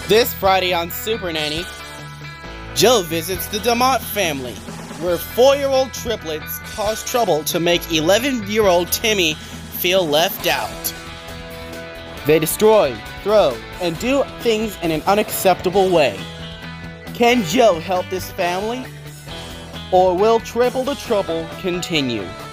This Friday on Super Nanny, Joe visits the DeMott family, where 4-year-old triplets cause trouble to make 11-year-old Timmy feel left out. They destroy, throw, and do things in an unacceptable way. Can Joe help this family? Or will Triple the Trouble continue?